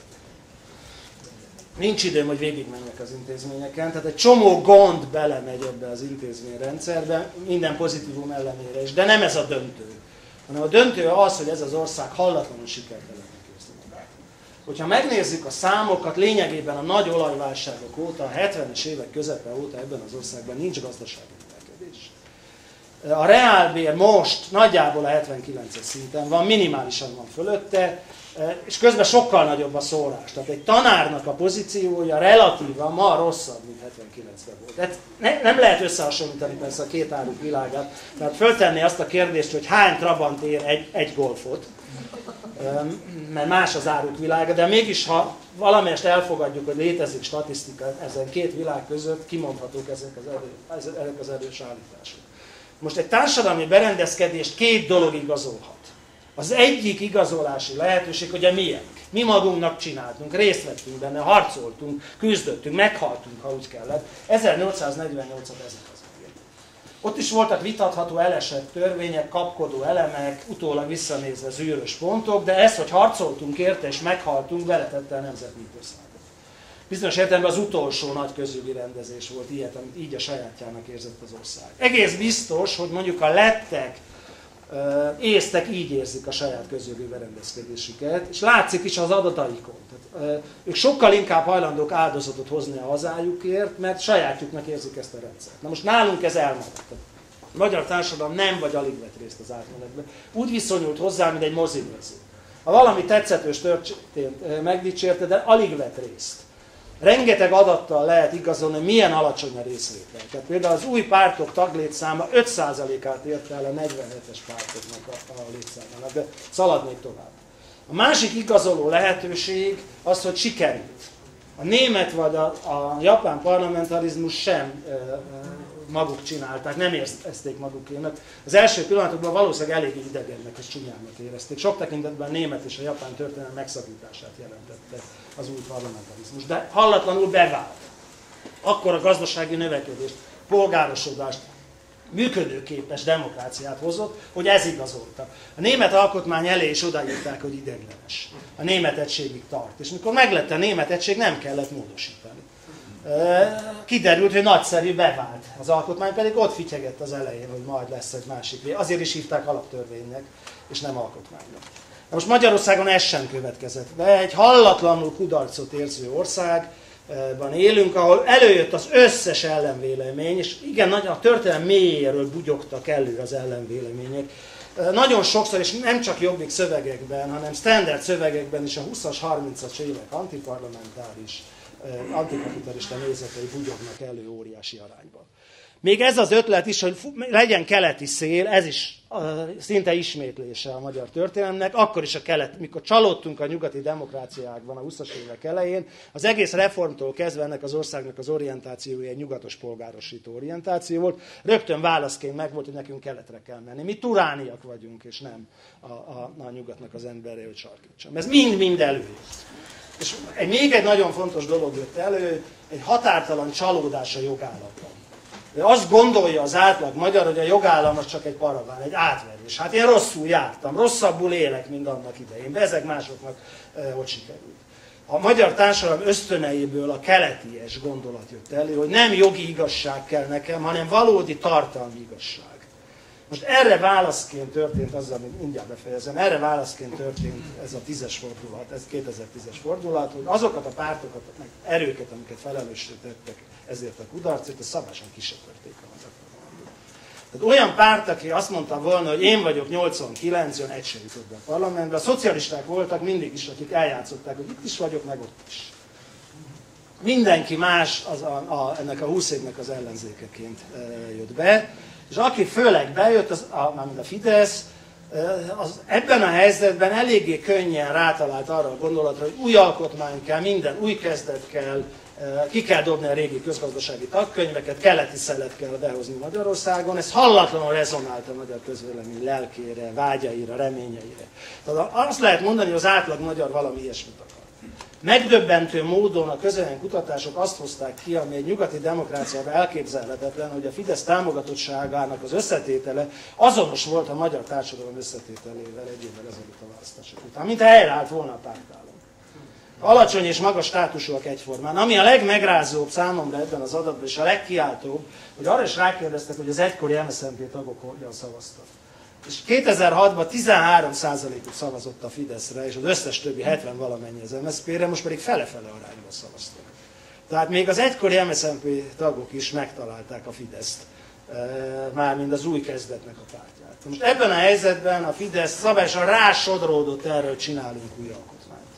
Nincs időm, hogy végigmenjek az intézményeken, tehát egy csomó gond belemegy ebbe az intézményrendszerbe, minden pozitívum ellenére is, de nem ez a döntő. Hanem a döntő az, hogy ez az ország hallatlanul sikertelen. Hogyha megnézzük a számokat, lényegében a nagy olajválságok óta, a hetvenes évek közepe óta ebben az országban nincs gazdasági növekedés. A reálbér most nagyjából a hetvenkilences szinten van, minimálisan van fölötte, és közben sokkal nagyobb a szórás. Tehát egy tanárnak a pozíciója relatívan ma rosszabb, mint hetvenkilencben volt. Tehát ne, nem lehet összehasonlítani persze a két áruk világát, tehát föltenni azt a kérdést, hogy hány trabant ér egy, egy golfot, mert más az áruk világa, de mégis, ha valamelyest elfogadjuk, hogy létezik statisztika ezen két világ között, kimondhatók ezek az, erő, ezek az erős állítások. Most egy társadalmi berendezkedést két dolog igazolhat. Az egyik igazolási lehetőség, hogy a miénk. Mi magunknak csináltunk, részt vettünk benne, harcoltunk, küzdöttünk, meghaltunk, ha úgy kellett. ezernyolcszáznegyvennyolcat ezek az ügyek. Ott is voltak vitatható, elesett törvények, kapkodó elemek, utólag visszanézve zűrös pontok, de ez, hogy harcoltunk érte és meghaltunk, beletette a nemzetmítoszágot. Bizonyos értelemben az utolsó nagy közügyi rendezés volt ilyet, amit így a sajátjának érzett az ország. Egész biztos, hogy mondjuk a lettek, észtek így érzik a saját közjogi berendezkedésüket, és látszik is az adataikon. Tehát, ők sokkal inkább hajlandók áldozatot hozni a hazájukért, mert sajátjuknak érzik ezt a rendszert. Na most nálunk ez elmaradt. A magyar társadalom nem vagy alig vett részt az átmenetben. Úgy viszonyult hozzá, mint egy mozinéző. Ha valami tetszetős történt, megdicsérte, de alig vett részt. Rengeteg adattal lehet igazolni, hogy milyen alacsony a részvétel. Tehát például az új pártok taglétszáma öt százalékát érte el a negyvenhetes pártoknak a, a létszámának, de szaladnék tovább. A másik igazoló lehetőség az, hogy sikerült. A német vagy a, a japán parlamentarizmus sem e, e, maguk csinálták, nem érezték magukének. Az első pillanatokban valószínűleg elég idegennek és csúnyának érezték. Sok tekintetben a német és a japán történelem megszakítását jelentette az új parlamentarizmus. De hallatlanul bevált. Akkor a gazdasági növekedést, polgárosodást, működőképes demokráciát hozott, hogy ez igazolta. A német alkotmány elé is odaírták, hogy ideiglenes. A német egységig tart. És mikor meglett a német egység, nem kellett módosítani. Kiderült, hogy nagyszerű, bevált. Az alkotmány pedig ott fityegett az elején, hogy majd lesz egy másik. Azért is hívták alaptörvénynek, és nem alkotmánynak. Most Magyarországon ez sem következett be. Egy hallatlanul kudarcot érző országban élünk, ahol előjött az összes ellenvélemény, és igen, a történelem mélyéről bugyogtak elő az ellenvélemények. Nagyon sokszor, és nem csak jobbik szövegekben, hanem standard szövegekben is a huszas, harmincas évek antiparlamentáris, antikapitalista nézetei bugyognak elő óriási arányban. Még ez az ötlet is, hogy legyen keleti szél, ez is szinte ismétlése a magyar történelemnek, akkor is a kelet, mikor csalódtunk a nyugati demokráciákban a huszas évek elején, az egész reformtól kezdve ennek az országnak az orientációja egy nyugatos polgárosító orientáció volt, rögtön válaszként megvolt, hogy nekünk keletre kell menni. Mi turániak vagyunk, és nem a, a, a nyugatnak az embere, hogy sarkítsam. Ez mind-mind előjött. És egy, még egy nagyon fontos dolog jött elő, egy határtalan csalódás a jogállamban. Azt gondolja az átlag magyar, hogy a jogállam az csak egy paraván, egy átverés. Hát én rosszul jártam, rosszabbul élek, mint annak idején. Bezeg másoknak e, hogy sikerült. A magyar társadalom ösztöneiből a keleties gondolat jött elő, hogy nem jogi igazság kell nekem, hanem valódi tartalmi igazság. Most erre válaszként történt az, amit mindjárt befejezem, erre válaszként történt ez a tízes fordulat, ez kétezer-tízes fordulat, hogy azokat a pártokat, meg erőket, amiket felelősre tettek ezért a kudarcért, a szabályosan kisöpörték a magyar parlamentben. Tehát olyan párt, aki azt mondta volna, hogy én vagyok nyolcvankilenc, jön, egy sem jutott be a parlamentbe. A szocialisták voltak mindig is, akik eljátszották, hogy itt is vagyok, meg ott is. Mindenki más az a, a, ennek a húsz évnek az ellenzékeként e, jött be. És aki főleg bejött, az, a, mármint a Fidesz, az ebben a helyzetben eléggé könnyen rátalált arra a gondolatra, hogy új alkotmány kell, minden új kezdet kell, ki kell dobni a régi közgazdasági tagkönyveket, keleti szelet kell behozni Magyarországon. Ez hallatlanul rezonált a magyar közvélemény lelkére, vágyaira, reményeire. Tehát azt lehet mondani, hogy az átlag magyar valami ilyesmit akar. Megdöbbentő módon a közvélemény kutatások azt hozták ki, ami egy nyugati demokráciában elképzelhetetlen, hogy a Fidesz támogatottságának az összetétele azonos volt a magyar társadalom összetételével egy évvel ezelőtt a választások után, mint ha helyreállt volna a pártállam. Alacsony és magas státusúak egyformán. Ami a legmegrázóbb számomra ebben az adatban, és a legkiáltóbb, hogy arra is rákérdeztek, hogy az egykori em es zé en pé tagok hogyan szavaztak. És kétezer-hatban tizenhárom százalékot szavazott a Fideszre, és az összes többi hetven valamennyi az em es zé pére, most pedig fele-fele arányban szavaztak. Tehát még az egykori em es zé en pé tagok is megtalálták a Fideszt, mármint az új kezdetnek a pártját. Most ebben a helyzetben a Fidesz szabályosan rásodródott erre, hogy csinálunk új alkotmányt.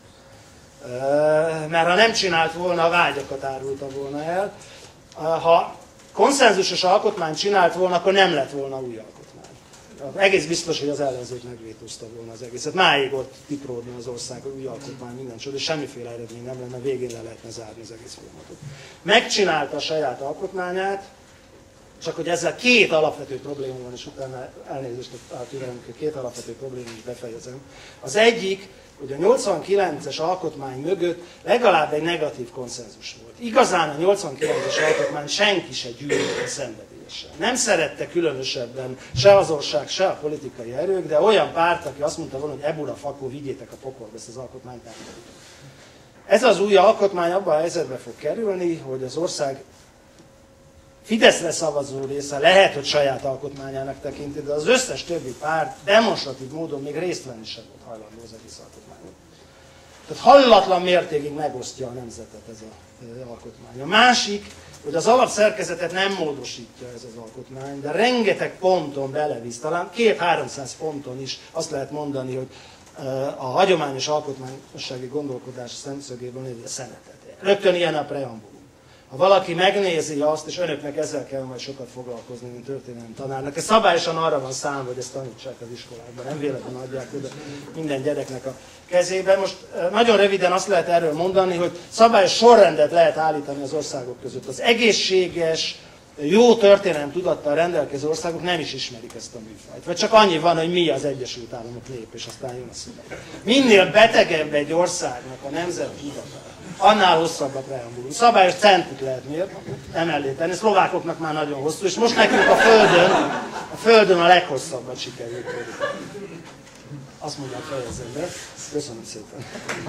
Mert ha nem csinált volna, a vágyakat árulta volna el. Ha konszenzusos alkotmányt csinált volna, akkor nem lett volna új alkotmány. Egész biztos, hogy az ellenzék megvétózta volna az egészet. Máig ott tipródna az ország, új alkotmány, minden csoda, és semmiféle eredmény nem lenne, végén le lehetne zárni az egész folyamatot. Megcsinálta a saját alkotmányát, csak hogy ezzel két alapvető probléma van, és utána elnézést a türelmükkel, két alapvető probléma is befejezem. Az egyik, hogy a nyolcvankilences alkotmány mögött legalább egy negatív konszenzus volt. Igazán a nyolcvankilences alkotmány senki se gyűlölte szenvedélyesen. Nem szerette különösebben se az ország, se a politikai erők, de olyan párt, aki azt mondta volna, hogy ebura fakó, vigyétek a pokolba ezt az alkotmányt, nem. Ez az új alkotmány abban a helyzetbe fog kerülni, hogy az ország Fideszre szavazó része lehet, hogy saját alkotmányának tekinti, de az összes többi párt demonstratív módon még részt venni sem volt hajlandó az egész alkotmányon. Tehát hallatlan mértékig megosztja a nemzetet ez az alkotmány. A másik, hogy az alapszerkezetet nem módosítja ez az alkotmány, de rengeteg ponton belevisz, talán két-háromszáz ponton is azt lehet mondani, hogy a hagyományos alkotmányossági gondolkodás szemszögéből nézi a szenetet. Rögtön ilyen a preambulum. Ha valaki megnézi azt, és önöknek ezzel kell majd sokat foglalkozni, mint történelmi tanárnak, ez szabályosan arra van számva, hogy ezt tanítsák az iskolákban, nem véletlenül adják oda minden gyereknek a kezébe. Most nagyon röviden azt lehet erről mondani, hogy szabályos sorrendet lehet állítani az országok között. Az egészséges, jó történelem tudattal rendelkező országok nem is ismerik ezt a műfajt. Vagy csak annyi van, hogy mi az Egyesült Államok nép, és aztán jön a szöveg. Minél betegebb egy országnak a nemzeti tudata, annál hosszabb a preambulum. Szabályos centit lehet miért emellé tenni, szlovákoknak már nagyon hosszú, és most nekünk a Földön a, földön a leghosszabbat sikerült. Azt mondják, fejezzem be. Köszönöm szépen.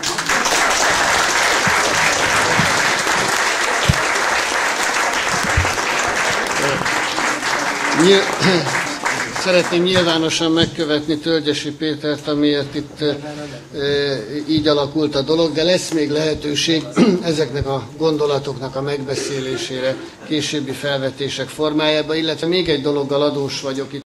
Nyilv... Szeretném nyilvánosan megkövetni Tölgyesi Pétert, amiért itt e, így alakult a dolog, de lesz még lehetőség ezeknek a gondolatoknak a megbeszélésére későbbi felvetések formájában, illetve még egy dologgal adós vagyok itt.